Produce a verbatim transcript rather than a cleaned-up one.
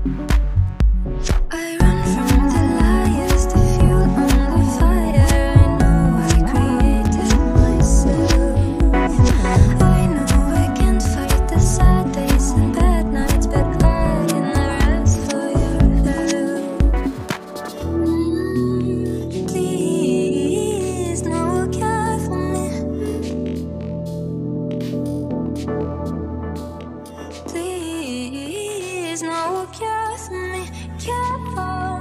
I run from the liars, the fuel on the fire. I know I created myself. I know I can't fight the sad days and bad nights, but I can rest for your help. Mm, please, no care for me. Please, no care for me. Care for